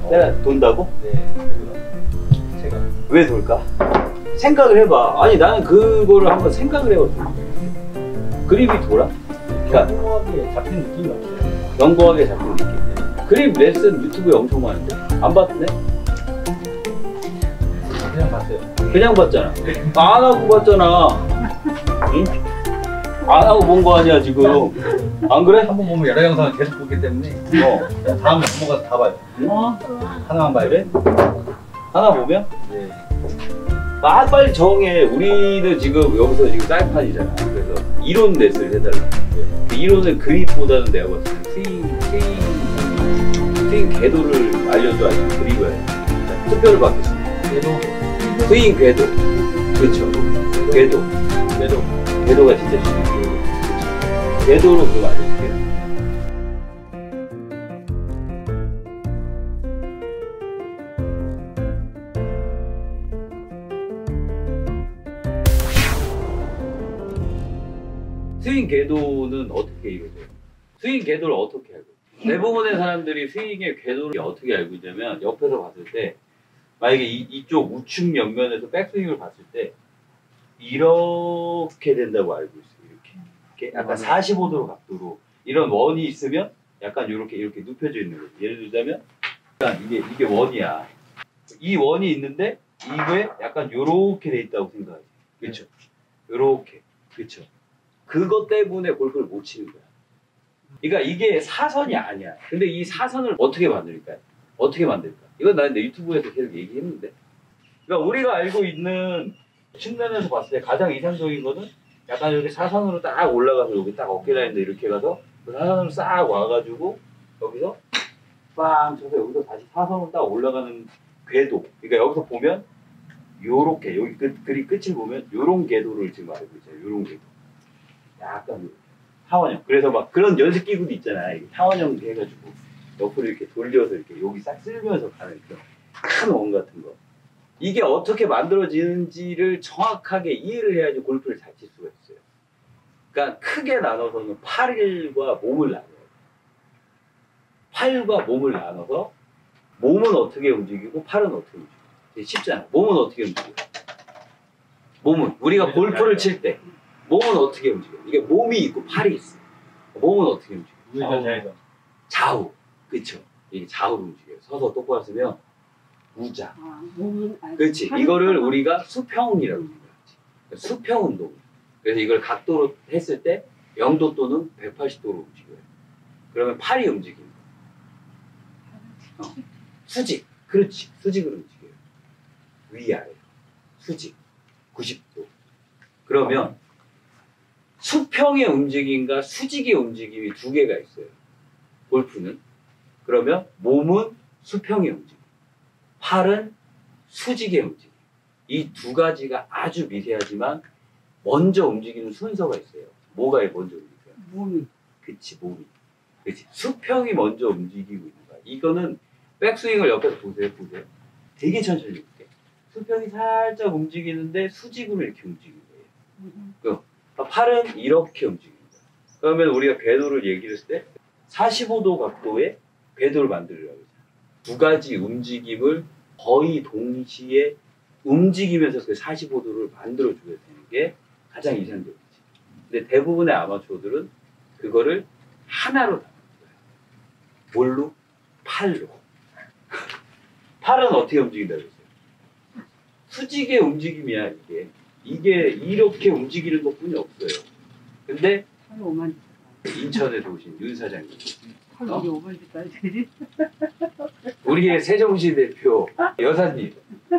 내가 돈다고? 네. 제가 왜 돌까? 생각을 해봐. 아니 나는 그거를 한번 생각을 해봤어. 그립이 돌아? 그러니까 평범하게 잡힌 느낌이 없어요. 견고하게 잡힌 느낌. 그립 레슨 유튜브에 엄청 많은데 안 봤네? 그냥 봤어요. 그냥 봤잖아. 안 하고 봤잖아. 응? 안 하고 본 거 아니야 지금. 안 그래? 한 번 보면 여러 영상을 계속 보기 때문에 다음 넘어가서 다 봐요. 하나만 봐요. 그래? 하나 보면? 네. 아 빨리 정해. 우리는 지금 여기서 지금 쌀판이잖아. 그래서 이론 레슨을 해달라. 그 이론은 그립보다는 내가 봤을 때 스윙 궤도를 알려줘야지 그립을 해. 투표를 받겠습니다. 스윙 궤도. 그렇죠. 궤도가 진짜 중요해요. 그렇죠. 궤도로 그거 알려줄게요. 스윙 궤도는 어떻게 이루어져요? 스윙 궤도를 어떻게 알고? 대부분의 사람들이 스윙의 궤도를 어떻게 알고 있냐면 옆에서 봤을 때 만약에 이쪽 우측 옆면에서 백스윙을 봤을 때 이렇게 된다고 알고 있어요. 이렇게 약간 45도 각도로 이런 원이 있으면 약간 이렇게 눕혀져 있는 거죠. 예를 들자면 이게 원이야. 이 원이 있는데 이거에 약간 요렇게 돼 있다고 생각하지. 그렇죠? 요렇게. 그렇죠? 그것 때문에 골프를 못 치는 거야. 그러니까 이게 사선이 아니야. 근데 이 사선을 어떻게 만들까? 이건 나 근데 유튜브에서 계속 얘기했는데. 그러니까 우리가 알고 있는 측면에서 봤을 때 가장 이상적인 거는 약간 이렇게 사선으로 딱 올라가서 여기 딱 어깨 라인도 이렇게 가서 그 사선으로 싹 와가지고 여기서 빵 쳐서 여기서 다시 사선으로 딱 올라가는 궤도. 그러니까 여기서 보면 요렇게 여기 그리 끝을 보면 요런 궤도를 지금 알고 있어요. 요런 궤도. 약간 타원형. 그래서 막 그런 연습 기구도 있잖아. 타원형 해가지고 옆으로 이렇게 돌려서 이렇게 여기 싹 쓸면서 가는 그런 큰 원 같은 거. 이게 어떻게 만들어지는지를 정확하게 이해를 해야지 골프를 잘 칠 수가 있어요. 그러니까 크게 나눠서는 팔과 몸을 나눠요. 팔과 몸을 나눠서 몸은 어떻게 움직이고 팔은 어떻게 움직이고. 되게 쉽잖아. 몸은 어떻게 움직여? 몸은 우리가 골프를 칠 때 몸은 어떻게 움직여? 이게 몸이 있고 팔이 있어. 몸은 어떻게 움직여? 좌우. 그렇죠. 이게 좌우로 움직여요. 서서 똑바로 쓰면 우자. 그렇지. 이거를 우리가 수평이라고 생각하지. 수평 운동. 그래서 이걸 각도로 했을 때 0도 또는 180도로 움직여요. 그러면 팔이 움직이는 거야. 수직. 그렇지. 수직으로 움직여요. 위아래. 수직. 90도. 그러면 수평의 움직임과 수직의 움직임이 두 개가 있어요. 골프는. 그러면 몸은 수평의 움직임, 팔은 수직의 움직임. 이 두 가지가 아주 미세하지만 먼저 움직이는 순서가 있어요. 뭐가 먼저 움직여요? 몸이. 그치, 몸이. 그치. 수평이 먼저 움직이고 있는 거야. 이거는 백스윙을 옆에서 보세요. 되게 천천히 볼게. 수평이 살짝 움직이는데 수직으로 이렇게 움직이는 거예요. 팔은 이렇게 움직입니다. 그러면 우리가 궤도를 얘기를 했을 때 45도 각도의 궤도를 만들려고 하잖아요. 두 가지 움직임을 거의 동시에 움직이면서 그 45도를 만들어줘야 되는 게 가장 이상적이지. 근데 대부분의 아마추어들은 그거를 하나로 담는 거예요. 뭘로? 팔로. 팔은 어떻게 움직인다고 했어요? 수직의 움직임이야, 이게 이렇게 움직이는 것뿐이 없어요. 근데 인천에서 오신 윤 사장님, 우리의 세종시 대표 여사님,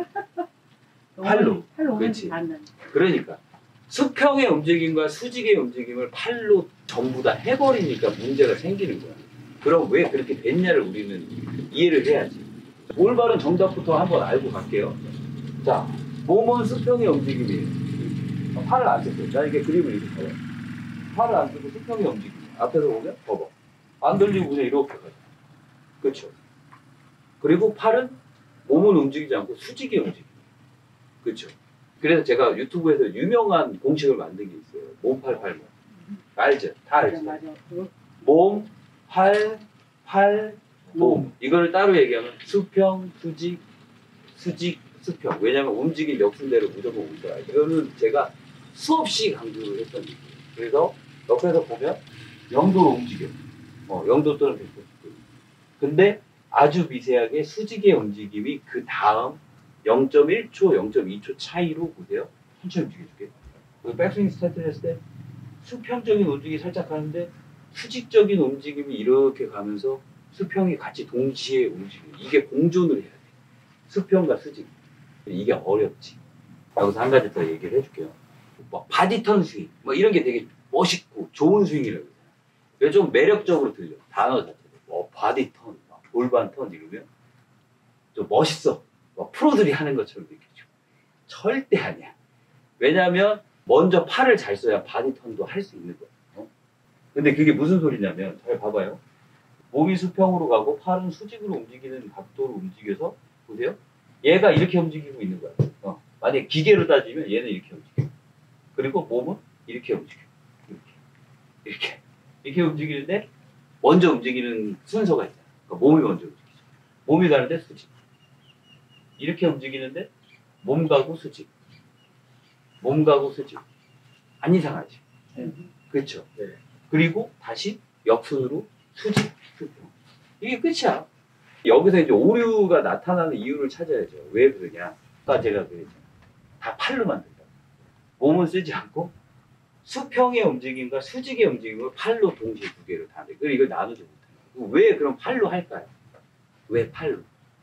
팔로. 그렇지. 그러니까 수평의 움직임과 수직의 움직임을 팔로 전부 다 해버리니까 문제가 생기는 거야. 그럼 왜 그렇게 됐냐를 우리는 이해를 해야지. 올바른 정답부터 한번 알고 갈게요. 자, 몸은 수평의 움직임이에요. 팔을 안 썼어요. 자, 이게 그림을 이렇게 봐요. 팔을 안 쓰고 수평의 움직임. 앞에서 보면 봐봐. 안 돌리고 그냥 이렇게 가요. 그렇죠. 그리고 팔은 몸은 움직이지 않고 수직의 움직임. 그렇죠. 그래서 제가 유튜브에서 유명한 공식을 만든 게 있어요. 몸, 팔, 팔, 몸. 알죠? 다 알죠? 몸, 팔, 모음. 이거를 따로 얘기하면 수평, 수직, 수직, 수평. 왜냐하면 움직임 역순대로 무조건 움직여요. 이거는 제가 수없이 강조를 했던 얘기예요. 그래서 옆에서 보면 0도로 움직여. 0도 또는 180도. 근데 아주 미세하게 수직의 움직임이 그 다음 0.1초, 0.2초 차이로 보세요. 천천히 움직여줄게요. 백스윙 스타트를 했을 때 수평적인 움직임이 살짝 하는데 수직적인 움직임이 이렇게 가면서 수평이 같이 동시에 움직여요. 이게 공존을 해야 돼. 수평과 수직. 이게 어렵지. 여기서 한 가지 더 얘기를 해줄게요. 뭐 바디턴 스윙, 뭐 이런 게 되게 멋있고 좋은 스윙이라고 해요. 그래서 좀 매력적으로 들려. 단어 자체도. 뭐 바디턴, 골반턴 이러면 좀 멋있어. 뭐 프로들이 하는 것처럼 느껴져. 절대 아니야. 왜냐하면 먼저 팔을 잘 써야 바디턴도 할 수 있는 거야. 근데 그게 무슨 소리냐면 잘 봐봐요. 몸이 수평으로 가고 팔은 수직으로 움직이는 각도로 움직여서 보세요. 얘가 이렇게 움직이고 있는 거야. 만약에 기계로 따지면 얘는 이렇게 움직여. 그리고 몸은 이렇게 움직여. 이렇게 움직이는데 먼저 움직이는 순서가 있잖아. 그러니까 몸이 먼저 움직이죠. 몸이 가는데 수직. 이렇게 움직이는데 몸 가고 수직. 몸 가고 수직. 안 이상하지? 그렇죠. 네. 그리고 다시 역순으로 수직, 수평. 이게 끝이야. 여기서 이제 오류가 나타나는 이유를 찾아야죠. 왜 그러냐? 아까 제가 그랬잖아요. 다 팔로 만든다. 몸은 쓰지 않고 수평의 움직임과 수직의 움직임을 팔로 동시에 두 개로 다 돼. 그리고 이걸 나누지 못해요. 왜 그럼 팔로 할까요? 왜 팔로?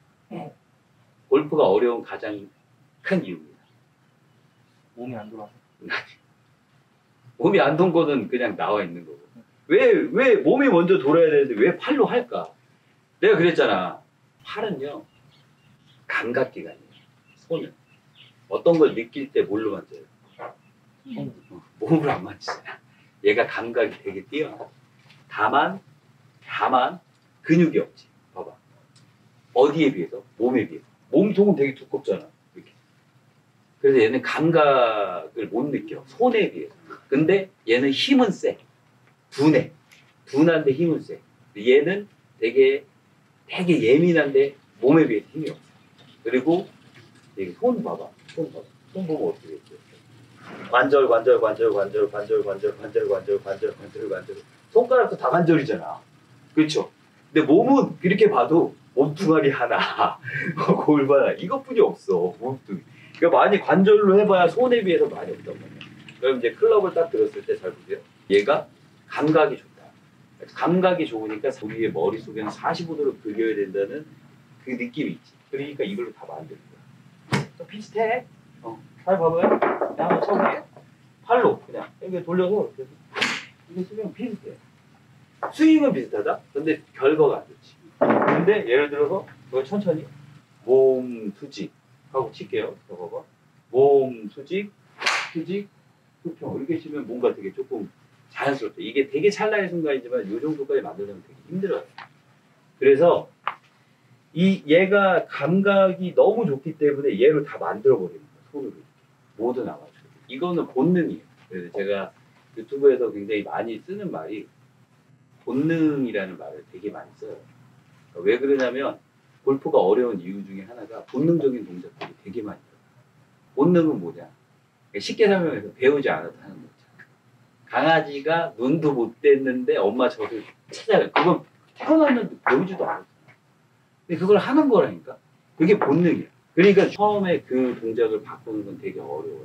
골프가 어려운 가장 큰 이유입니다. 몸이 안 돌아서. 몸이 안 돈 거는 그냥 나와 있는 거고. 왜 몸이 먼저 돌아야 되는데 왜 팔로 할까? 내가 그랬잖아. 팔은요, 감각기관이에요. 손은. 어떤 걸 느낄 때 뭘로 만져요? 몸으로 안 만지잖아. 얘가 감각이 되게 뛰어나. 다만, 근육이 없지. 봐봐. 어디에 비해서? 몸에 비해서. 몸통은 되게 두껍잖아. 이렇게. 그래서 얘는 감각을 못 느껴. 손에 비해서. 근데 얘는 힘은 세. 둔한데 힘은 세. 얘는 되게 예민한데 몸에 비해서 힘이 없어. 그리고 여기 손 봐봐. 손 보면 어떻게 돼? 관절. 손가락도 다 관절이잖아. 그렇죠? 근데 몸은 이렇게 봐도 몸뚱아리 하나, 골반 하나, 이것뿐이 없어. 몸뚱이. 그러니까 많이 관절로 해봐야 손에 비해서 많이 없단 말이야. 그럼 이제 클럽을 딱 들었을 때 잘 보세요. 얘가 감각이 좋다. 감각이 좋으니까 우리의 머릿속에는 45도로 그려야 된다는 그 느낌이 있지. 그러니까 이걸로 다 만드는 거야. 비슷해. 잘 봐봐요. 내가 한번 쳐볼게. 팔로 그냥 이렇게 돌려서 이렇게 쓰면 비슷해. 스윙은 비슷하다. 근데 결과가 안 좋지. 근데 예를 들어서 이거 천천히 몸 수직 하고 칠게요. 봐봐. 몸 수직, 수평 이렇게 치면 뭔가 되게 조금 자연스럽죠. 이게 되게 찰나의 순간이지만 이 정도까지 만들려면 되게 힘들어요. 그래서 얘가 감각이 너무 좋기 때문에 얘를 다 만들어버리는 거예요. 손으로. 모든 아마추어. 이거는 본능이에요. 그래서 제가 유튜브에서 굉장히 많이 쓰는 말이 본능이라는 말을 되게 많이 써요. 그러니까 왜 그러냐면 골프가 어려운 이유 중에 하나가 본능적인 동작들이 되게 많이 들어요. 본능은 뭐냐? 쉽게 설명해서 배우지 않아도 하는 거죠. 강아지가 눈도 못 뗐는데 엄마 젖을 찾아가요. 그건 태어났는데 배우지도 않았잖아. 근데 그걸 하는 거라니까. 그게 본능이야. 그러니까 처음에 그 동작을 바꾸는 건 되게 어려워요.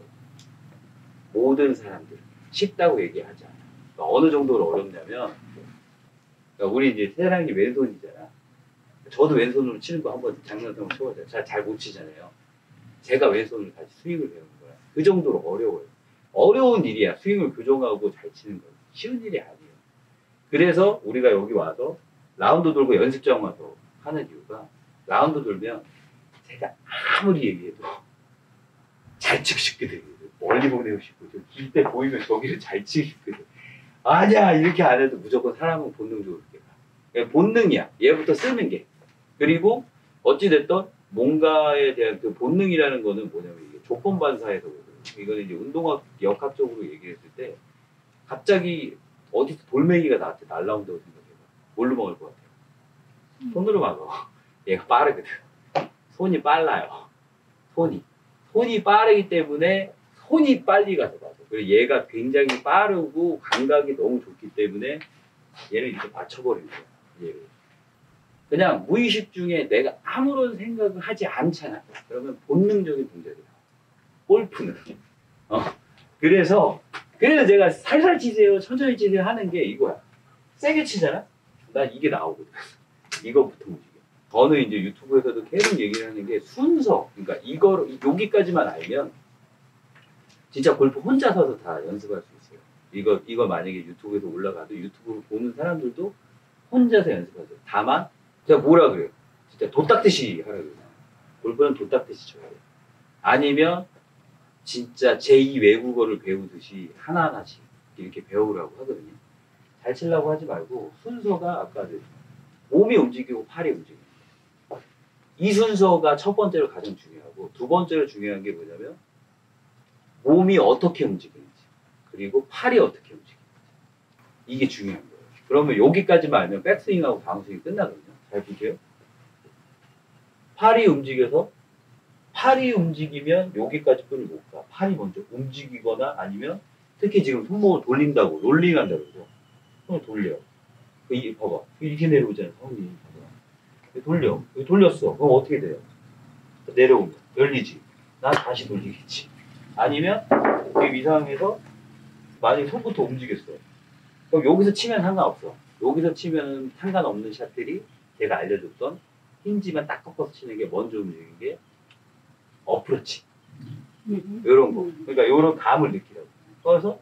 모든 사람들 쉽다고 얘기하지 않아. 그러니까 어느 정도로 어렵냐면, 그러니까 우리 이제 세랑이 왼손이잖아. 저도 왼손으로 치는 거 한번 장난삼아 쳐보자. 잘 못 치잖아요. 제가 왼손으로 다시 스윙을 배우는 거야. 그 정도로 어려워요. 어려운 일이야. 스윙을 교정하고 잘 치는 거. 쉬운 일이 아니에요. 그래서 우리가 여기 와서 라운드 돌고 연습장 와서 하는 이유가 라운드 돌면 제가 아무리 얘기해도 잘 치고 싶거든. 멀리 보내고 싶고 좀 길 때 보이면 저기를 잘 치고 싶거든. 아니야 이렇게 안 해도 무조건 사람은 본능적으로 그렇게 가. 본능이야. 얘부터 쓰는 게. 그리고 어찌됐든 뭔가에 대한 그 본능이라는 거는 뭐냐면 이게 조건 반사에서 오거든요. 이거는 이제 운동학 역학적으로 얘기했을 때 갑자기 어디서 돌멩이가 나한테 날라온다고 생각해봐. 뭘로 먹을 것 같아요? 손으로 막아. 얘가 빠르거든. 손이 빨라요. 손이 빠르기 때문에 손이 빨리 가서 맞아. 그리고 얘가 굉장히 빠르고 감각이 너무 좋기 때문에 얘를 이렇게 맞춰버리는 거야. 얘를. 그냥 무의식 중에 내가 아무런 생각을 하지 않잖아. 그러면 본능적인 동작이 나와. 골프는. 그래서 제가 살살 치세요, 천천히 치세요 하는 게 이거야. 세게 치잖아? 난 이게 나오거든. 이거부터 움직여. 저는 이제 유튜브에서도 계속 얘기를 하는 게 순서. 그러니까 여기까지만 알면 진짜 골프 혼자 서서 다 연습할 수 있어요. 이거 만약에 유튜브에서 올라가도 유튜브를 보는 사람들도 혼자서 연습하세요. 다만 제가 뭐라 그래요? 진짜 도딱듯이 하라 그래요. 골프는 도딱듯이 쳐야 돼요. 아니면 진짜 제2 외국어를 배우듯이 하나하나씩 이렇게 배우라고 하거든요. 잘 치려고 하지 말고 순서가 아까 몸이 움직이고 팔이 움직여요. 이 순서가 첫 번째로 가장 중요하고 두 번째로 중요한 게 뭐냐면 몸이 어떻게 움직이는지 그리고 팔이 어떻게 움직이는지 이게 중요한 거예요. 그러면 여기까지만 알면 백스윙하고 다운스윙이 끝나거든요. 잘 보세요. 팔이 움직이면 여기까지 끈을 못 가. 팔이 먼저 움직이거나 아니면 특히 지금 손목을 돌린다고 롤링한다고 그러죠. 손을 돌려. 이게 봐봐. 이렇게 내려오잖아. 손이. 돌려. 돌렸어. 그럼 어떻게 돼요? 내려오면 열리지. 난 다시 돌리겠지. 아니면 이 상황에서 만약에 손부터 움직였어. 그럼 여기서 치면 상관없어. 여기서 치면 상관없는 샷들이 제가 알려줬던 힌지만 딱 꺾어서 치는 게 먼저 움직이는 게 어프로치. 이런 거. 그러니까 이런 감을 느끼라고. 그래서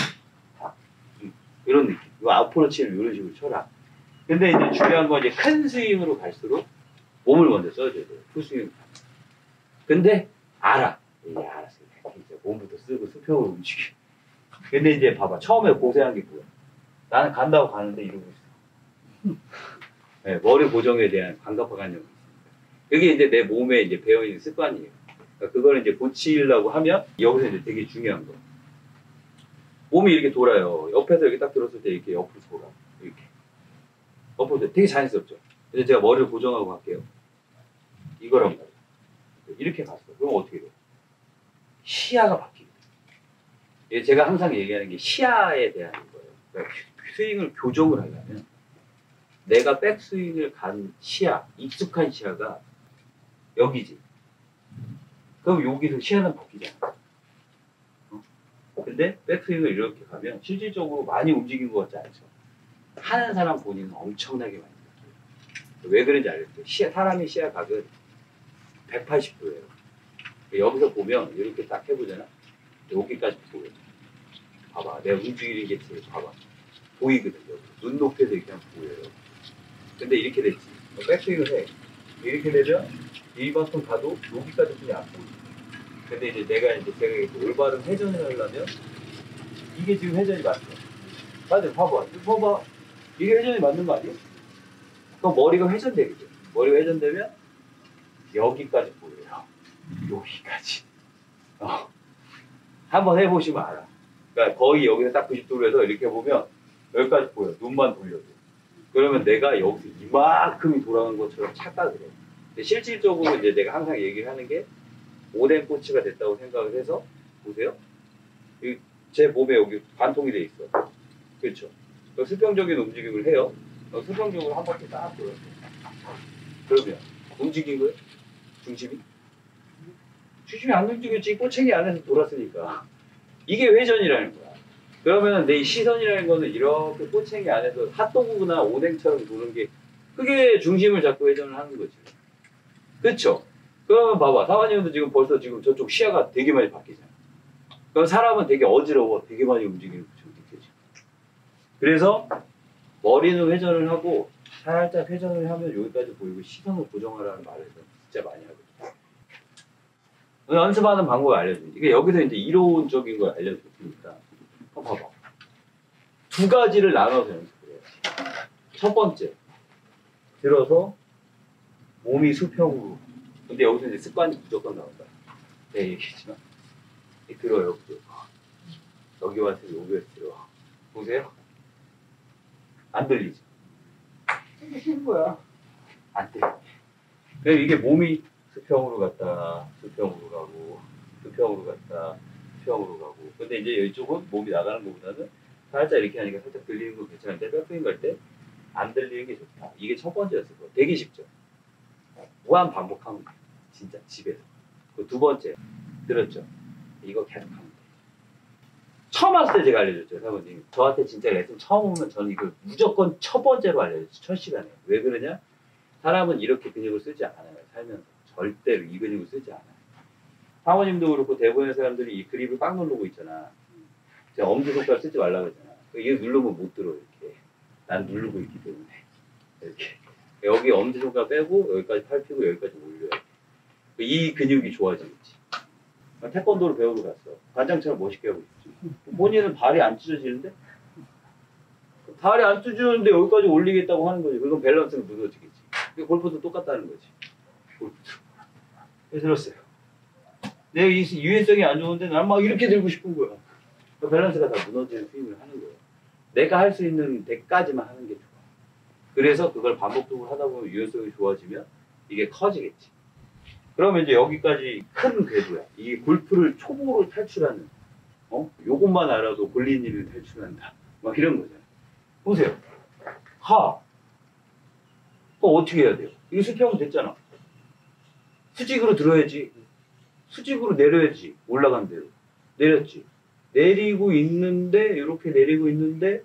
이런 느낌. 이 어프로치를 이런 식으로 쳐라. 근데 이제 중요한 건 이제 큰 스윙으로 갈수록 몸을 먼저 써줘야 돼요. 풀스윙. 근데 알아. 알았어. 이제 몸부터 쓰고 수평으로 움직여. 근데 이제 봐봐. 처음에 고생한 게 뭐야? 나는 간다고 가는데 이러고 있어. 네, 머리 고정에 대한 감각화관념이 있습니다. 그게 이제 내 몸에 이제 배어있는 습관이에요. 그러니까 그걸 이제 고치려고 하면 여기서 이제 되게 중요한 거. 몸이 이렇게 돌아요. 옆에서 이렇게 딱 들었을 때 이렇게 옆으로 돌아. 이렇게. 옆으로 되게 자연스럽죠. 근데 제가 머리를 고정하고 갈게요. 이거란 말이에요. 이렇게 갔어. 그럼 어떻게 돼? 시야가 바뀌게 돼. 제가 항상 얘기하는 게 시야에 대한 거예요. 그러니까 스윙을 교정을 하려면 내가 백스윙을 간 시야, 익숙한 시야가 여기지. 그럼 여기서 시야는 바뀌잖아. 근데 백스윙을 이렇게 가면 실질적으로 많이 움직인 것 같지 않죠? 하는 사람 본인은 엄청나게 많이 움직여요. 왜 그런지 알겠어요? 사람의 시야각은 180도예요. 여기서 보면 이렇게 딱 해보잖아. 여기까지 보여. 봐봐. 내가 움직이는 게 봐봐. 보이거든. 여기. 눈 높이에서 이렇게 하면 보여요. 근데 이렇게 됐지. 백스윙을 해. 이렇게 되면 이만큼 가도 여기까지 그냥 안 보이지. 근데 이제 제가 올바른 회전을 하려면 이게 지금 회전이 맞죠? 맞아. 봐봐. 봐봐. 이게 회전이 맞는 거 아니에요? 그럼 머리가 회전되겠죠. 머리가 회전되면 여기까지 보여요. 여기까지. 한번 해보시면 알아. 그러니까 거의 여기서 딱 90도로 해서 이렇게 보면 여기까지 보여. 눈만 돌려도. 그러면 내가 여기서 이만큼이 돌아간 것처럼 착각을 해. 근데 실질적으로 이제 내가 항상 얘기를 하는 게 오뎅 꼬치가 됐다고 생각을 해서 보세요. 제 몸에 여기 관통이 돼 있어. 그렇죠. 수평적인 움직임을 해요. 수평적으로 한 바퀴 딱 돌아요. 그러면 움직인 거예요? 중심이 안 움직였지. 꼬챙이 안에서 돌았으니까. 이게 회전이라는 거야. 그러면 내 시선이라는 거는 이렇게 꼬챙이 안에서 핫도그나 오뎅처럼 도는 게 그게 중심을 잡고 회전을 하는 거지. 그렇죠? 그러면 봐봐. 사관님도 지금 벌써 지금 저쪽 시야가 되게 많이 바뀌잖아. 그럼 사람은 되게 어지러워. 되게 많이 움직이는 것처럼 느껴져. 그래서 머리는 회전을 하고 살짝 회전을 하면 여기까지 보이고 시선을 고정하라는 말을 진짜 많이 하거든요. 연습하는 방법을 알려줍니다. 이게 여기서 이제 이론적인 걸 알려줬으니까 봐봐. 두 가지를 나눠서 연습을 해야지. 첫 번째, 들어서 몸이 수평으로. 근데 여기서 이제 습관이 무조건 나온다. 내가 얘기했지만 들어요. 여기 와서 여기에서 들어. 보세요. 안 들리죠? 이게 쉬운 거야. 안 돼. 그래서 이게 몸이 수평으로 갔다, 수평으로 가고, 수평으로 갔다, 수평으로 가고. 근데 이제 이쪽은 몸이 나가는 것보다는 살짝 이렇게 하니까 살짝 들리는 거 괜찮은데 백스윙 갈 때 안 들리는 게 좋다. 이게 첫 번째였을 거. 되게 쉽죠. 무한 반복하면 돼. 진짜 집에서. 그 두 번째 들었죠. 이거 계속 하면 돼. 처음 왔을 때 제가 알려줬죠, 사모님. 저한테 진짜 레슨 처음 오면 저는 이거 무조건 첫 번째로 알려줬죠. 첫 시간에. 왜 그러냐? 사람은 이렇게 근육을 쓰지 않아요. 살면서. 절대로 이 근육을 쓰지 않아요. 사모님도 그렇고 대부분의 사람들이 이 그립을 꽉 누르고 있잖아. 제가 엄지손가락 쓰지 말라고 했잖아. 이거 누르면 못 들어, 이렇게. 난 누르고 있기 때문에. 이렇게. 여기 엄지손가락 빼고 여기까지 팔 펴고 여기까지 올려야 돼. 이 근육이 좋아지겠지. 태권도를 배우러 갔어. 관장처럼 멋있게 하고 있지. 본인은 발이 안 찢어지는데? 발이 안 찢어지는데 여기까지 올리겠다고 하는 거지. 그건 밸런스가 무너지겠지. 골프도 똑같다는 거지. 골프도. 왜 들었어요? 내 유연성이 안 좋은데 난 막 이렇게 들고 싶은 거야. 밸런스가 다 무너지는 스윙을 하는 거야. 내가 할 수 있는 데까지만 하는 게 좋아. 그래서 그걸 반복적으로 하다 보면 유연성이 좋아지면 이게 커지겠지. 그러면 이제 여기까지 큰 궤도야. 이게 골프를 초보로 탈출하는, 요것만 알아도 골린이를 탈출한다. 막 이런 거잖아. 보세요. 하. 그럼 어떻게 해야 돼요? 이거 수평은 됐잖아. 수직으로 들어야지. 수직으로 내려야지. 올라간 대로. 내렸지. 내리고 있는데, 이렇게 내리고 있는데,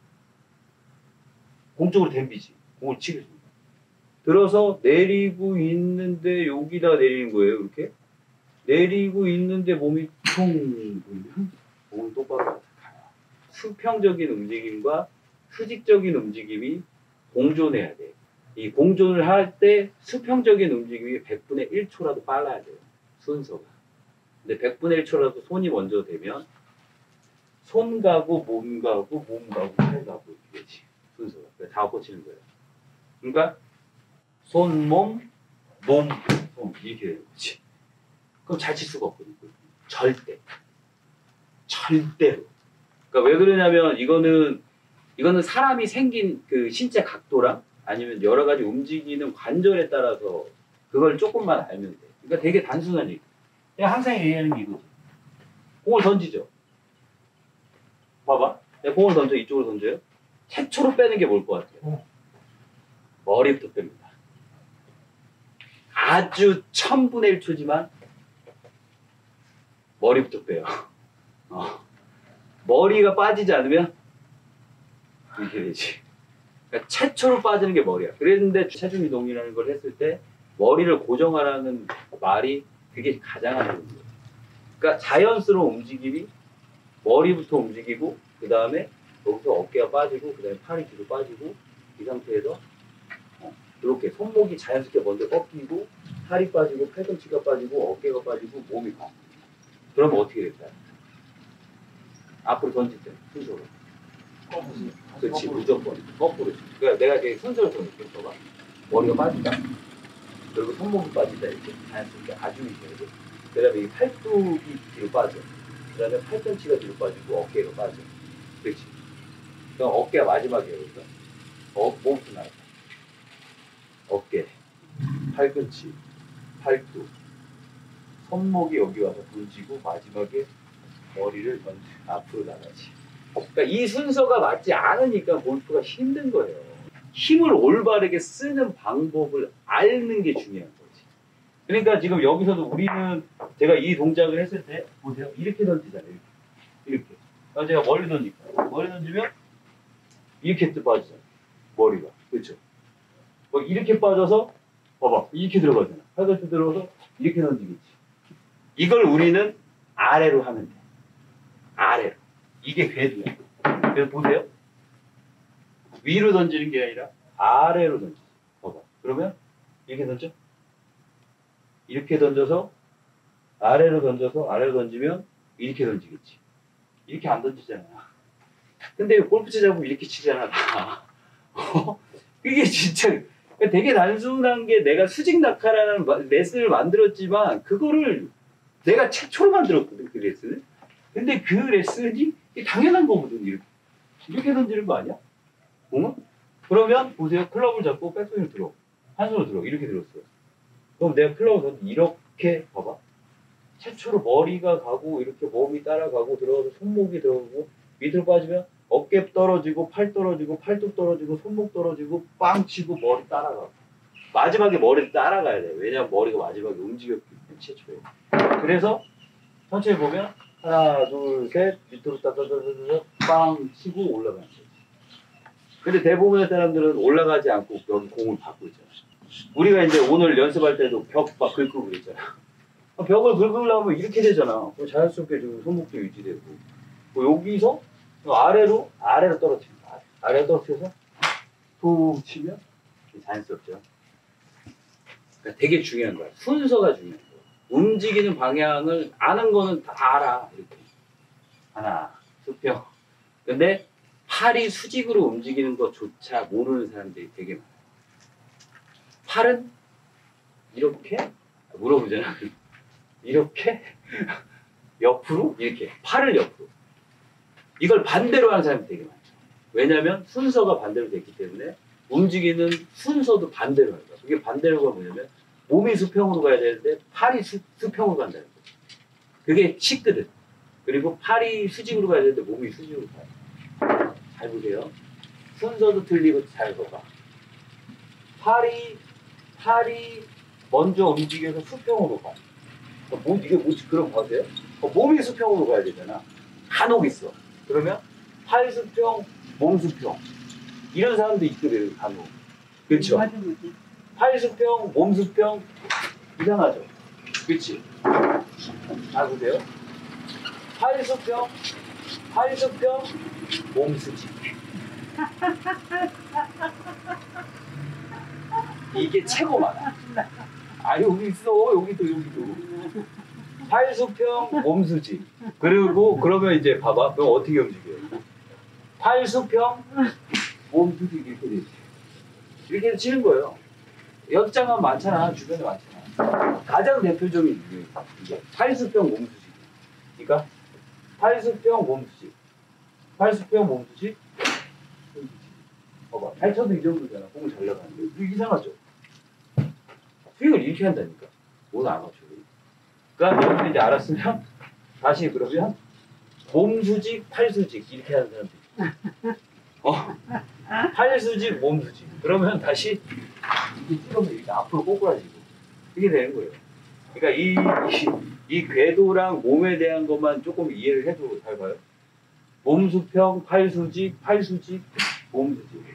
공 쪽으로 댐비지. 공을 치겠습니다. 들어서 내리고 있는데 여기다 내리는 거예요. 이렇게 내리고 있는데 몸이 퉁 보이면 몸은 똑바로 가요. 수평적인 움직임과 수직적인 움직임이 공존해야 돼. 이 공존을 할 때 수평적인 움직임이 100분의 1초라도 빨라야 돼요. 순서가. 근데 100분의 1초라도 손이 먼저 되면 손 가고 몸 가고 몸 가고 팔 가고 이렇게 되지. 순서가. 다 꽂히는 거예요. 그러니까 손, 몸, 몸, 손 이렇게 되는 거지. 그럼 잘 칠 수가 없거든. 절대. 절대로. 그러니까 왜 그러냐면 이거는 사람이 생긴 그 신체 각도랑 아니면 여러 가지 움직이는 관절에 따라서 그걸 조금만 알면 돼. 그러니까 되게 단순한 얘기. 내가 항상 얘기하는 게 이거지. 공을 던지죠. 봐봐. 내가 공을 던져 이쪽으로 던져요. 최초로 빼는 게 뭘 것 같아요? 머리부터 뺍니다. 아주 1000분의 1초지만 머리부터 빼요. 머리가 빠지지 않으면 이렇게 되지. 그러니까 최초로 빠지는 게 머리야. 그랬는데 체중 이동이라는 걸 했을 때 머리를 고정하라는 말이 그게 가장 안 좋은 거예요. 그러니까 자연스러운 움직임이 머리부터 움직이고 그 다음에 여기서 어깨가 빠지고 그 다음에 팔이 뒤로 빠지고 이 상태에서 이렇게 손목이 자연스럽게 먼저 꺾이고 팔이 빠지고 팔꿈치가 빠지고 어깨가 빠지고 몸이 가. 그러면 어떻게 될까요? 앞으로 던질 때 순서로. 그렇지 무조건 거꾸로. 그러니까 내가 이렇게 순서를 던질게. 봐봐. 머리가 빠진다. 그리고 손목이 빠진다 이렇게 자연스럽게 아주 이렇게. 그다음에 이 팔뚝이 뒤로 빠져. 그다음에 팔꿈치가 뒤로 빠지고 어깨가 빠져. 그렇지. 그럼 어깨가 마지막이에요. 그러니까 몸부터 나와. 어깨, 팔꿈치, 팔뚝, 손목이 여기 와서 던지고 마지막에 머리를 앞으로 나가지. 그러니까 이 순서가 맞지 않으니까 골프가 힘든 거예요. 힘을 올바르게 쓰는 방법을 아는 게 중요한 거지. 그러니까 지금 여기서도 우리는 제가 이 동작을 했을 때 보세요. 이렇게 던지잖아요. 이렇게. 그러니까 제가 머리 던질게요. 머리 던지면 이렇게 빠지잖아요. 머리가. 그렇죠? 뭐 이렇게 빠져서 봐봐. 이렇게 들어가잖아. 팔꿈치 들어가서 이렇게 던지겠지. 이걸 우리는 아래로 하면 돼. 아래로. 이게 궤도야. 그래서 보세요. 위로 던지는 게 아니라 아래로 던지지. 봐봐. 그러면 이렇게 던져. 이렇게 던져서 아래로 던지면 이렇게 던지겠지. 이렇게 안 던지잖아. 근데 골프 치자고 이렇게 치잖아. 이게 진짜 되게 단순한 게 내가 수직 낙하라는 레슨을 만들었지만 그거를 내가 최초로 만들었거든. 그 레슨을. 근데 그 레슨이 당연한 거거든. 이렇게 던지는 거 아니야? 그러면 보세요. 클럽을 잡고 백스윙을 들어. 한 손으로 들어. 이렇게 들었어. 그럼 내가 클럽을 던지 이렇게 봐봐. 최초로 머리가 가고 이렇게 몸이 따라가고 들어가서 손목이 들어가고 밑으로 빠지면 어깨 떨어지고 팔 떨어지고 팔뚝 떨어지고 손목 떨어지고 빵 치고 머리 따라가고 마지막에 머리를 따라가야 돼. 왜냐면 머리가 마지막에 움직였기 때문에 최초에. 그래서 천천히 보면 하나 둘 셋 밑으로 따따따따따 빵 치고 올라가는 거지. 근데 대부분의 사람들은 올라가지 않고 여기 공을 받고 있잖아. 우리가 이제 오늘 연습할 때도 벽 막 긁고 그랬잖아. 벽을 긁으려면 이렇게 되잖아. 자연스럽게 지금 손목도 유지되고. 여기서 아래로 떨어뜨린다. 아래로 떨어뜨려서 툭 치면 자연스럽죠. 그러니까 되게 중요한 거야. 순서가 중요한 거야. 움직이는 방향을 아는 거는 다 알아. 이렇게. 하나, 수평. 근데 팔이 수직으로 움직이는 것조차 모르는 사람들이 되게 많아요. 팔은 이렇게 물어보잖아. 이렇게 옆으로 이렇게 팔을 옆으로 이걸 반대로 하는 사람이 되게 많죠. 왜냐하면 순서가 반대로 됐기 때문에 움직이는 순서도 반대로 하는 거야. 그게 반대로가 뭐냐면 몸이 수평으로 가야 되는데 팔이 수평으로 간다는 거죠. 그게 쉽거든. 그리고 팔이 수직으로 가야 되는데 몸이 수직으로 가요. 잘 보세요. 순서도 틀리고 잘 봐봐. 팔이 먼저 움직여서 수평으로 가. 이게 뭐지? 그럼 봐세요. 몸이 수평으로 가야 되잖아. 간혹 있어. 그러면 팔 수평, 몸 수평. 이런 사람도 있거든, 간혹. 그렇죠? 팔 수평, 몸 수평. 이상하죠? 그렇지? 잘 보세요. 팔 수평, 몸 수직. 이게 최고 많아. 여기 있어. 여기도. 팔 수평, 몸 수직. 그리고 그러면 이제 봐봐. 그럼 어떻게 움직여요? 팔 수평, 몸 수직 이렇게 되지. 이렇게 해서 치는 거예요. 연장은 많잖아. 주변에 많잖아. 가장 대표적인 이게 팔 수평, 몸 수직. 그러니까 팔 수평, 몸 수직. 팔 수평, 몸 수직. 봐봐. 잘 쳐도 이 정도잖아. 공을 잘 나가는데. 이거 이상하죠? 스윙을 이렇게 한다니까. 오늘 안 맞춰. 그러니까 여기서 이제 알았으면 다시 그러면 몸 수직, 팔 수직 이렇게 하는 사람들. 팔 수직, 몸 수직. 그러면 다시 이렇게 찍으면 이렇게 앞으로 꼬꾸라지고 이게 되는 거예요. 그러니까 이 궤도랑 몸에 대한 것만 조금 이해를 해도 잘 봐요. 몸 수평, 팔 수직, 몸 수직.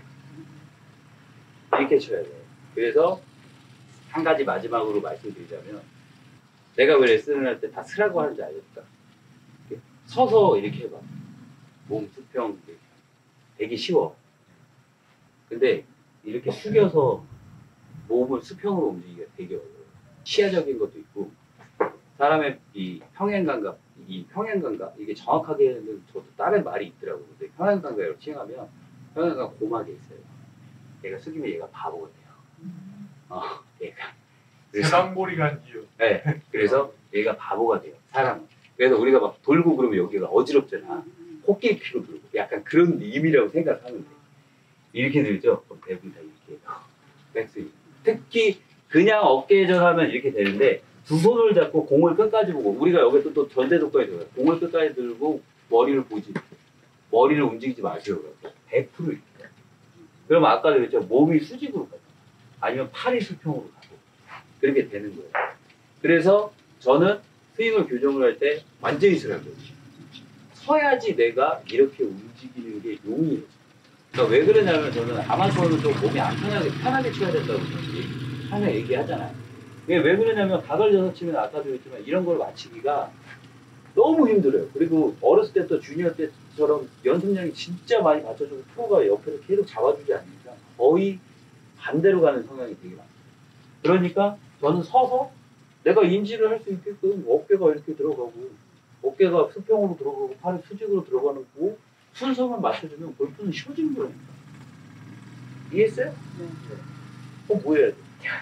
이렇게 쳐야 돼요. 그래서 한 가지 마지막으로 말씀드리자면 내가 왜 레슨을 할 때 다 쓰라고 하는지 알겠다. 서서 이렇게 해봐. 몸 수평 되게 쉬워. 근데 이렇게 숙여서 몸을 수평으로 움직이기가 되게 어려워요. 시야적인 것도 있고 사람의 이 평행감각 이게 정확하게는 저도 다른 말이 있더라고요. 근데 평행감각으로 칭하면 평행감각 고막에 있어요. 얘가 숙이면 얘가 바보가 돼요. 얘가. 세상머리가 이유. 네. 그래서 얘가 바보가 돼요. 사람은. 그래서 우리가 막 돌고 그러면 여기가 어지럽잖아. 코끼리 피로 돌고. 약간 그런 의미라고 생각하면 돼. 이렇게 들죠? 그럼 대부분 다 이렇게 해요. 백스윙. 특히 그냥 어깨전하면 이렇게 되는데 두 손을 잡고 공을 끝까지 보고 우리가 여기 또 전대도까지 들어요. 공을 끝까지 들고 머리를 보지. 머리를 움직이지 마세요. 100% 이렇게. 그럼 아까도 그랬죠? 몸이 수직으로 가요. 아니면 팔이 수평으로 가고. 그렇게 되는 거예요. 그래서 저는 스윙을 교정을 할 때 완전히 서야 돼요. 서야지 내가 이렇게 움직이는 게 용이해요. 그러니까 왜 그러냐면 저는 아마추어는 좀 몸이 안 편하게 쳐야 된다고 항상 얘기하잖아요. 왜 그러냐면 각을 져서 치면 아까도 했지만 이런 걸 맞추기가 너무 힘들어요. 그리고 어렸을 때부터 주니어 때처럼 연습량이 진짜 많이 받쳐주고 프로가 옆에서 계속 잡아주지 않으니까 거의 반대로 가는 성향이 되게 많아요. 그러니까 저는 서서 내가 인지를 할 수 있게끔 어깨가 이렇게 들어가고 어깨가 수평으로 들어가고 팔이 수직으로 들어가는 거 순서만 맞춰주면 골프는 쉬워지는 거라니까. 이해했어요? 네. 뭐 해야 돼?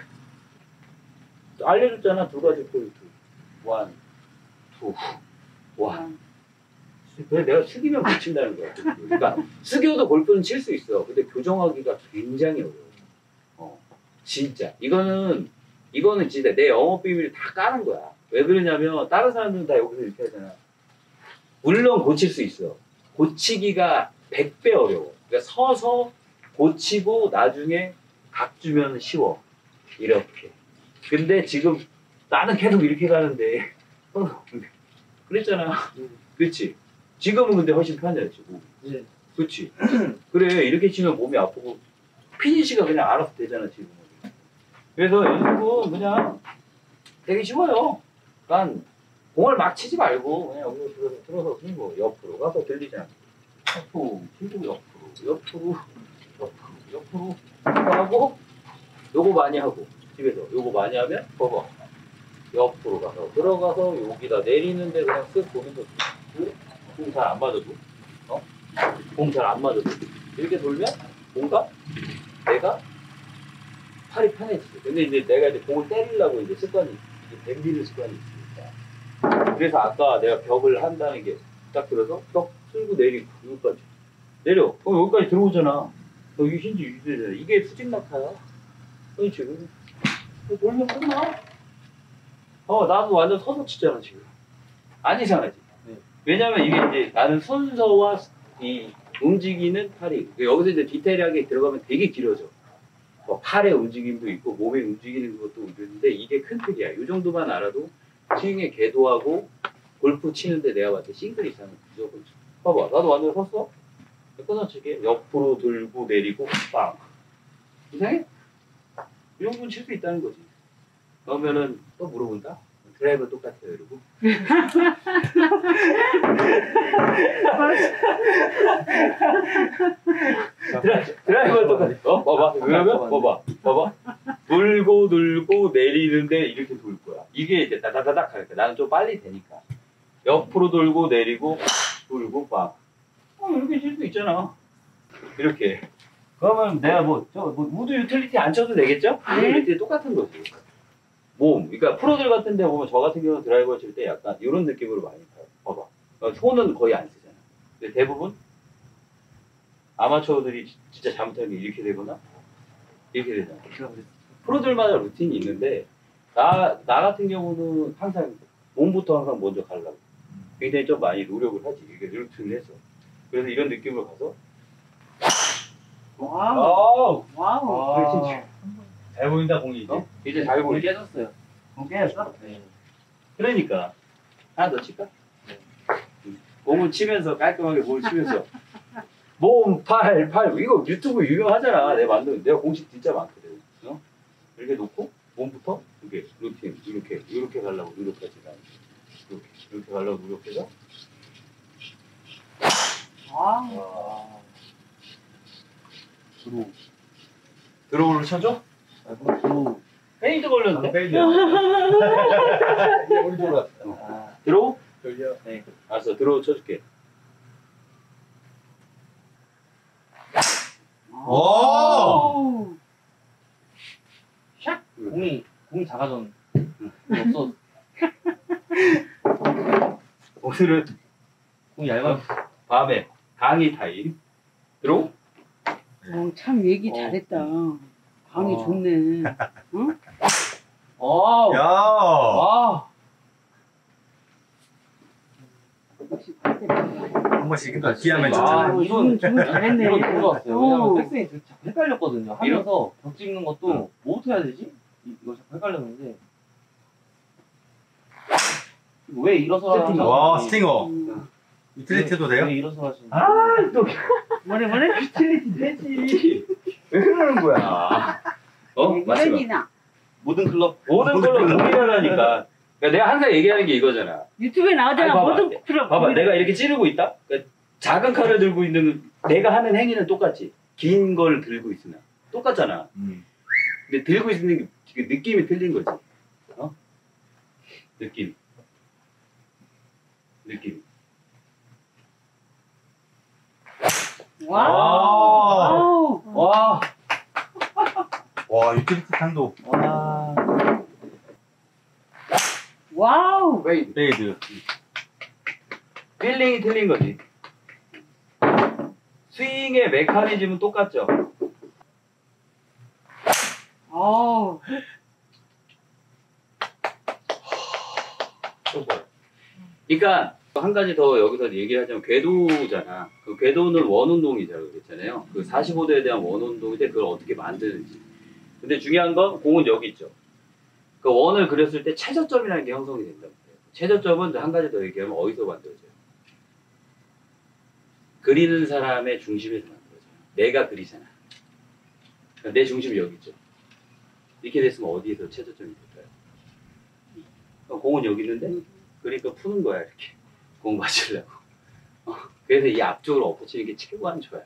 알려줬잖아. 두 가지 포인트. 1, 2, 1. 왜 내가 숙이면 못 친다는 거야. 그러니까 숙여도 골프는 칠 수 있어. 근데 교정하기가 굉장히 어려워. 진짜. 이거는 진짜 내 영업 비밀을 다 까는 거야. 왜 그러냐면 다른 사람들은 다 여기서 이렇게 하잖아. 물론 고칠 수 있어. 고치기가 100배 어려워. 그러니까 서서 고치고 나중에 각 주면 쉬워. 이렇게. 근데 지금 나는 계속 이렇게 가는데 그랬잖아. 그렇지. 지금은 근데 훨씬 편해졌지. 네. 그렇지. 그래 이렇게 치면 몸이 아프고 피니시가 그냥 알아서 되잖아 지금은. 그래서 연습은 그냥 되게 쉬워요. 그러니까 공을 막 치지 말고 그냥 여기로 들어서 치고 옆으로 가서 들리잖아. 옆으로 치고 옆으로 하고 요거 많이 하고 집에서 요거 많이 하면 봐봐 옆으로 가서 들어가서 여기다 내리는데 그냥 쓱 보면서 공 잘 안 맞아도 공 잘 안 맞아도 이렇게 돌면 뭔가 내가 팔이 편해지죠. 근데 이제 내가 이제 공을 때리려고 이제 습관이 이제 댐비는 습관이 있으니까. 그래서 아까 내가 벽을 한다는 게 딱 들어서 벽 쓸고 내리고 여기까지 내려. 그럼 여기까지 들어오잖아. 여기 힌지 유지되잖아. 이게 수직 낙하야. 지금 돌면 끝나. 나도 완전 서서 치잖아 지금. 안 이상하지. 네. 왜냐면 이게 이제 나는 순서와 이 움직이는 팔이 여기서 이제 디테일하게 들어가면 되게 길어져. 팔의 움직임도 있고 몸의 움직이는 것도 있는데 이게 큰 틀이야. 이 정도만 알아도 스윙의 궤도하고 골프 치는데 내가 봤을 때 싱글 이상은 무조건 쳐. 봐봐 나도 완전 섰어. 끊어치게 옆으로 들고 내리고 빵. 이상해? 이 정도는 칠 수 있다는 거지. 그러면은 또 물어본다? 드라이버 똑같아요 이러고. 드라이버 똑같아. 봐봐. 그러면 봐봐. 돌고 내리는데 이렇게 돌 거야. 이게 이제 따다다닥 하니까 나는 좀 빨리 되니까. 옆으로 돌고 내리고 돌고 빵. 이렇게 칠 수 있잖아. 이렇게. 그러면 내가 우드 유틸리티 안 쳐도 되겠죠? 유틸리티 똑같은 거지. 그러니까 프로들 같은 데 보면 저 같은 경우는 드라이버 칠 때 약간 이런 느낌으로 많이 가요. 봐봐. 손은 거의 안 쓰잖아. 근데 대부분 아마추어들이 진짜 잘못하는 게 이렇게 되거나 이렇게 되잖아. 프로들마다 루틴이 있는데 나 같은 경우는 항상 몸부터 항상 먼저 가려고 굉장히 좀 많이 노력을 하지. 이게 루틴을 해서. 그래서 이런 느낌으로 가서 와우. 그렇지. 잘 보인다 공이 이제. 이제 잘 보이. 깨졌어요. 공 깨졌어? 네. 그러니까 하나 더 칠까? 몸을 치면서 깔끔하게 몸을 치면서 몸, 팔 이거 유튜브 유명하잖아. 내가 공식 진짜 많거든. 이렇게 놓고 몸부터 이렇게 루틴 이렇게 가려고 노력하지. 이렇게 가려고 노력해서 드로우를 쳐줘? 드로우. 페이드 걸렸는데? 페이드야. 우리 돌아. 드로우? 돌려. 네. 알았어, 드로우 쳐줄게. 오! 샥! 공이 작아졌네. 없어. 오늘은 공이 얇아. 밤에 강의 타임. 드로우? 참 얘기 잘했다. 방이 좋네. 응? 야. 역시 반대. 한 번씩 그러니까 기하면 아, 좋잖아요. 이건 좀 잘했네. 이건 좋았어요. 왜냐면 오. 백스윙이 자꾸 헷갈렸거든요. 하면서 벽 찍는 것도 뭐부터 해야 되지? 이거 자꾸 헷갈렸는데. 왜 일어서 하시는지. 와, 스팅어. 음. 유틸리티도 돼요? 왜 일어서 하시는지. 또 뭐래? 유틸리티 되지. 왜 그러는 거야? 맞지 마. 얘기나 모든 클럽. 모든 걸로 동일하다니까. 그러니까 내가 항상 얘기하는 게 이거잖아. 유튜브에 나오잖아. 아니, 봐봐. 모든 프로. 봐봐, 내가 이렇게 찌르고 있다? 그러니까 작은 칼을 들고 있는, 내가 하는 행위는 똑같지. 긴 걸 들고 있으나. 똑같잖아. 근데 들고 있는 게 느낌이 틀린 거지. 느낌. 와우. 와. 와, 유틸리티 탄도. 와. 와우. 페이드. 페이드. 필링이 틀린 거지. 스윙의 메커니즘은 똑같죠. 아우. 그러니까 한 가지 더 여기서 얘기하자면 궤도잖아. 그 궤도는 원운동이라고 그랬잖아요. 그 45도에 대한 원운동인데 그걸 어떻게 만드는지. 근데 중요한 건 공은 여기 있죠. 그 원을 그렸을 때 최저점이라는 게 형성이 된다고 해요. 최저점은 한 가지 더 얘기하면 어디서 만들어져요? 그리는 사람의 중심에서 만들어져요. 내가 그리잖아. 그러니까 내 중심이 여기 있죠. 이렇게 됐으면 어디에서 최저점이 될까요? 공은 여기 있는데 그러니까 푸는 거야 이렇게 공 맞으려고. 그래서 이 앞쪽으로 엎어치는 게 최고한 좋아요.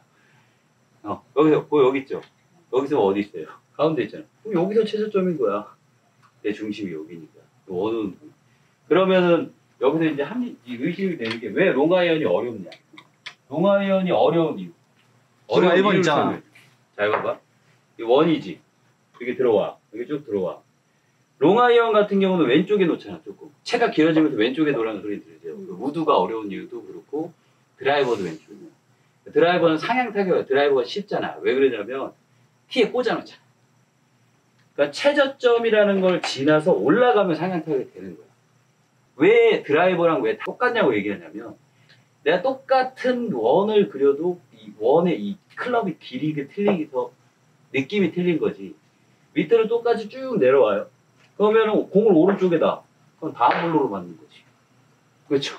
여기서 여기 있죠. 여기서 어디 있어요? 가운데 있잖아. 그럼 여기서 최저점인 거야. 내 중심이 여기니까. 원은 그러면은 여기서 이제 이 의식이 되는 게 왜 롱아이언이 어렵냐? 롱아이언이 어려운 이유. 어려운 1번 이유를 있잖아. 설명해. 잘 봐봐. 이 원이지. 이게 들어와. 이게 쭉 들어와. 롱아이언 같은 경우는 왼쪽에 놓잖아, 조금. 채가 길어지면서 왼쪽에 놓으라는 소리 들으세요. 그 우드가 어려운 이유도 그렇고, 드라이버도 왼쪽이야. 드라이버는 상향 타격이야. 드라이버가 쉽잖아. 왜 그러냐면, 티에 꽂아놓잖아. 그러니까 최저점이라는 걸 지나서 올라가면 상향 타격이 되는 거야. 왜 드라이버랑 왜 똑같냐고 얘기하냐면, 내가 똑같은 원을 그려도 이 원의 이 클럽의 길이가 틀리기서 느낌이 틀린 거지. 밑으로 똑같이 쭉 내려와요. 그러면은 공을 오른쪽에다. 그럼 다음 볼로로 맞는 거지. 그렇죠?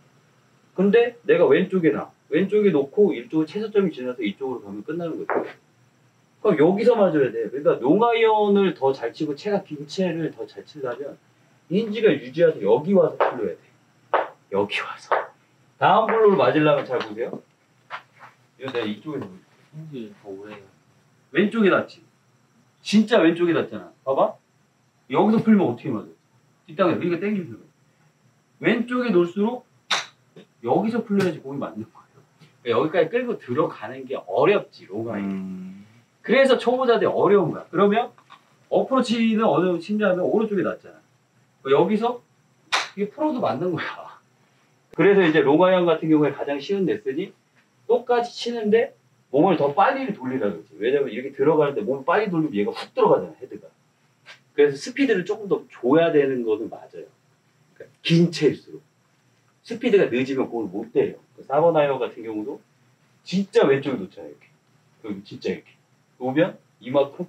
근데 내가 왼쪽에 놓고 이쪽으로 최저점이 지나서 이쪽으로 가면 끝나는 거죠. 그럼 여기서 맞아야 돼. 그러니까 롱아이언을 더 잘 치고 채가 긴 채를 더 잘 치려면 힌지가 유지해서 여기 와서 풀려야 돼. 여기 와서. 다음 볼로로 맞으려면 잘 보세요. 이거 내가 이쪽에서 힌지 더 오래. 왼쪽에 닿지. 진짜 왼쪽에 닿잖아. 봐봐. 여기서 풀면 어떻게 맞아? 뒷땅에 그러니까 땡기면 풀려. 왼쪽에 놓을수록 여기서 풀려야지 공이 맞는 거예요. 그러니까 여기까지 끌고 들어가는 게 어렵지, 롱아이언. 그래서 초보자들이 어려운 거야. 그러면 어프로치는 어느 친냐면 오른쪽에 닿잖아. 여기서 이게 프로도 맞는 거야. 그래서 이제 롱아이언 같은 경우에 가장 쉬운 레슨이 똑같이 치는데 몸을 더 빨리 돌리라 그러지. 왜냐면 이렇게 들어가는데 몸을 빨리 돌리면 얘가 훅 들어가잖아, 헤드가. 그래서 스피드를 조금 더 줘야 되는 거는 맞아요. 그러니까 긴 채일수록. 스피드가 늦으면 공을 못 때려. 4번 아이언 같은 경우도 진짜 왼쪽에 놓잖아요, 이렇게. 그리고 진짜 이렇게. 놓으면 이만큼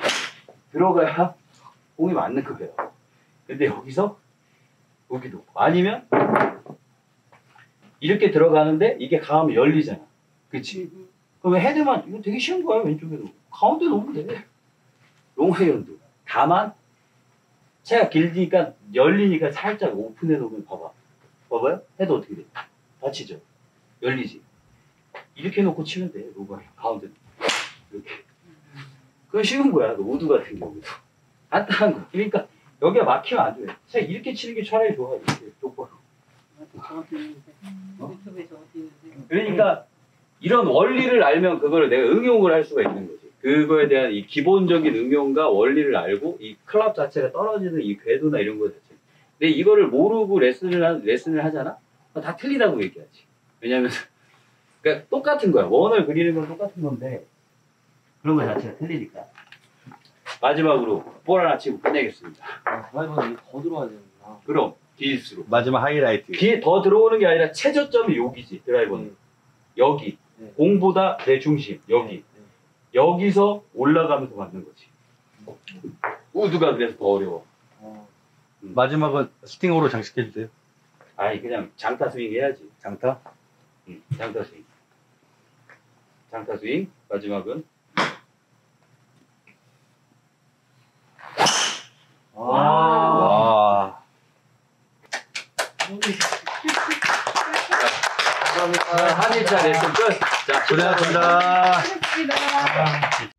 들어가야 공이 맞는 거예요. 근데 여기서 여기 놓고. 아니면 이렇게 들어가는데 이게 가면 열리잖아. 그치? 그러면 헤드만, 이거 되게 쉬운 거야, 왼쪽에도. 가운데 놓으면 돼. 롱아이언도. 다만, 채가 길니까, 열리니까 살짝 오픈해 놓으면 봐봐. 봐봐요? 헤드 어떻게 돼? 다치죠? 열리지? 이렇게 놓고 치면 돼, 롱아이언. 가운데. 이렇게. 그건 쉬운 거야, 그 우드 같은 경우도. 간단한 거. 그러니까, 여기가 막히면 안 돼. 채 이렇게 치는 게 차라리 좋아, 이렇게. 똑바로. 유튜브에서 어디 그러니까, 이런 원리를 알면 그거를 내가 응용을 할 수가 있는 거지. 그거에 대한 이 기본적인 응용과 원리를 알고 이 클럽 자체가 떨어지는 이 궤도나 이런 거 자체. 근데 이거를 모르고 레슨을 하잖아? 다 틀리다고 얘기하지. 왜냐면 그러니까 똑같은 거야. 원을 그리는 건 똑같은 건데 그런 거 자체가 틀리니까. 마지막으로 볼 하나 치고 끝내겠습니다. 드라이버는 더 들어와야 되는구나. 그럼 뒤일수록 마지막 하이라이트. 뒤에 더 들어오는 게 아니라 최저점이 여기지. 드라이버는 여기. 네. 공보다 내 중심 여기. 여기서 올라가면서 맞는 거지. 우드가 그래서 더 어려워. 마지막은 스팅으로 장식해주세요. 아니 그냥 장타 스윙 해야지. 장타? 장타 스윙. 장타 스윙. 마지막은 와. 감사합니다. 한일차 레슨 끝. 자, 고생하셨습니다. 하겠습니다.